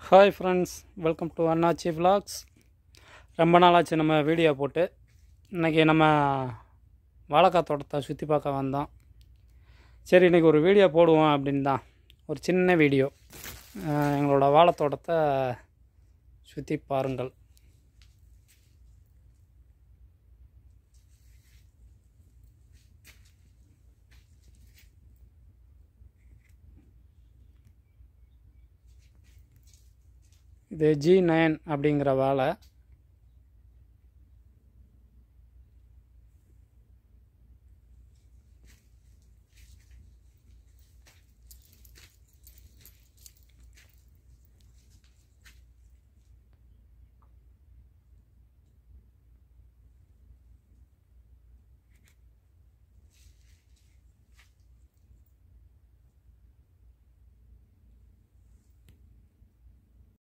Hi friends, welcome to Annachi vlogs. ரொம்ப நாளாச்சு நம்ம வீடியோ போட்டு. இன்றைக்கி நம்ம வாழைக்காய் தோட்டத்தை சுற்றி பார்க்க வந்தோம். சரி, இன்றைக்கி ஒரு வீடியோ போடுவோம் அப்படின்னு தான். ஒரு சின்ன வீடியோ, எங்களோட வாழைத்தோட்டத்தை சுற்றி பாருங்கள். இது G9 அப்படிங்கிற வாழை.